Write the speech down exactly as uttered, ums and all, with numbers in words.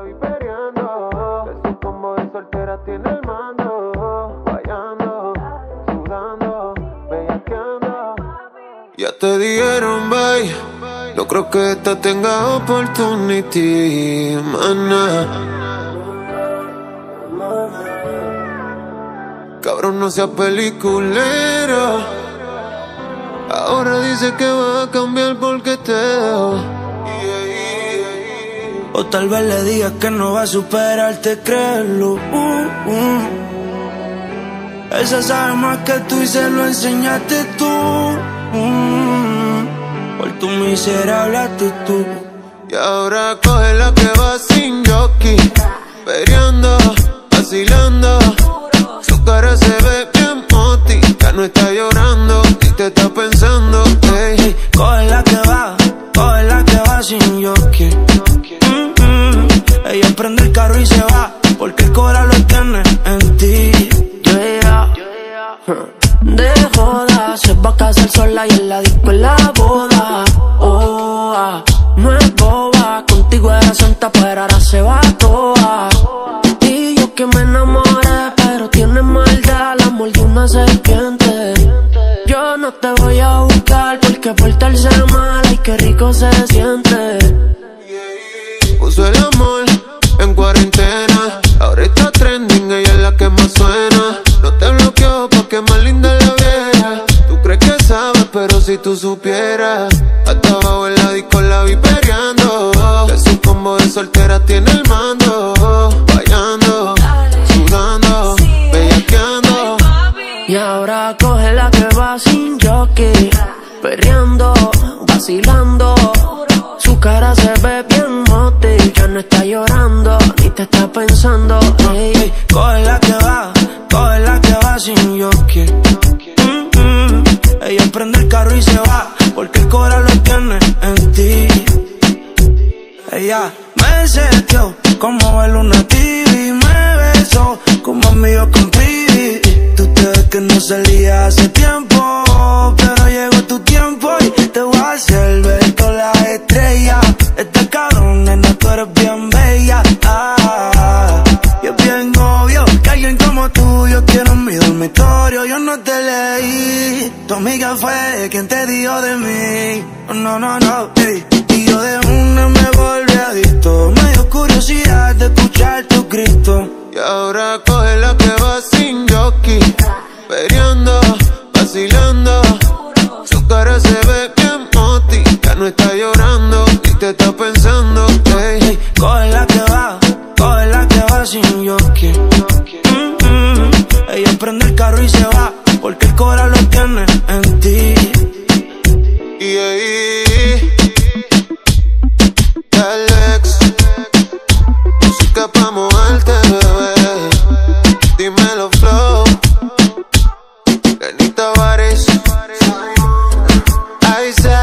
vi peleando. De su combo de soltera tiene el mando. Guayando, sudando, bellaqueando. Ya te dieron, bye. No creo que esta tenga opportunity, mana. Cabrón, no seas peliculero. Ahora dice que va a cambiar porque te dejo. O tal vez le digas que no va a superarte, créelo. uh, uh. Ella sabe más que tú y se lo enseñaste tú. uh. Por tu miserable actitud. Y ahora coge la que va sin jockey, peleando, vacilando. Su cara se ve bien moti, ya no está llorando y te está pensando. Hey. Hey, coge la que va, coge la que va sin jockey. mm -mm. Ella prende el carro y se va, porque el corazón lo tiene en ti. Yeah. De joda, se va a casar sola y en la disco en la boda. Oh, ah, no es boba, contigo era santa pero ahora se va toda. Y yo que me enamoré, pero tiene maldad, la mordió una serpiente. Yo no te voy a buscar porque portarse mal, ay qué rico se siente. Puso el amor en cuarentena, ahora está trending, ella es la que más suena. No te bloqueó pa' que más linda la viera. Tú crees que sabes, pero si tú supieras. Hasta abajo en la disco la vi peleando. De su combo de soltera tiene el mando. Bailando, sudando, bellaqueando. Y ahora coge la que va sin jockey, perreando, vacilando. Su cara se ve bien moti, ya no está llorando ni te está pensando. Hey. Hey, coge la que va, coge la que va sin jockey. mm -mm. Ella prende el carro y se va, porque el corazón lo tiene en ti. Ella me setió como ver una T V, me besó como amigo con Pibi. Tú te ves que no salía hace tiempo, pero llegó tu tiempo y te voy a hacer ver todas las estrellas. Este cabrón, nena, tú eres bien bella. Ah, y es bien obvio que alguien como tú yo quiero en mi dormitorio. Yo no te leí, tu amiga fue quien te dijo de mí. No, no, no, hey. Y yo de una me volví adicto, me dio curiosidad de escuchar tu grito. Y ahora coge la que va sin jockey, peleando, vacilando. Su cara se ve bien moti, ya no está llorando y te está pensando. Hey. Hey, coge la que va, coge la que va sin jockey. mm -mm. Ella prende el carro y se va, porque el corazón lo tiene en ti. Y ahí, Alex, música pa' mojarte, bebé. Dímelo, flow. Lenny Tavares, I said